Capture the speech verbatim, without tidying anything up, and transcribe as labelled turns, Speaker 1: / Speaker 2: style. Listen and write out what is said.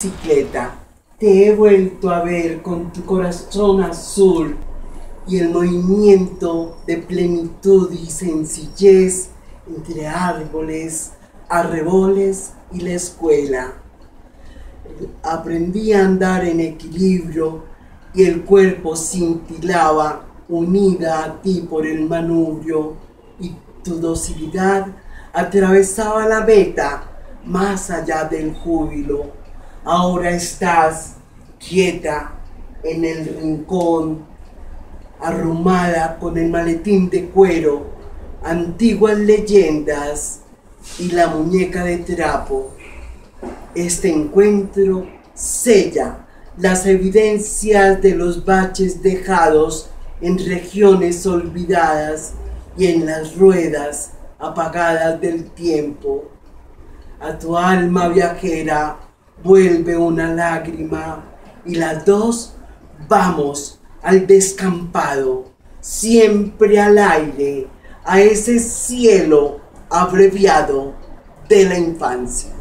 Speaker 1: Bicicleta, te he vuelto a ver con tu corazón azul y el movimiento de plenitud y sencillez entre árboles, arreboles y la escuela. Aprendí a andar en equilibrio y el cuerpo cintilaba unida a ti por el manubrio y tu docilidad atravesaba la meta más allá del júbilo. Ahora estás quieta en el rincón, arrumada con el maletín de cuero, antiguas leyendas y la muñeca de trapo. Este encuentro sella las evidencias de los baches dejados en regiones olvidadas y en las ruedas apagadas del tiempo. A tu alma viajera vuelve una lágrima y las dos vamos al descampado, siempre al aire, a ese cielo abreviado de la infancia.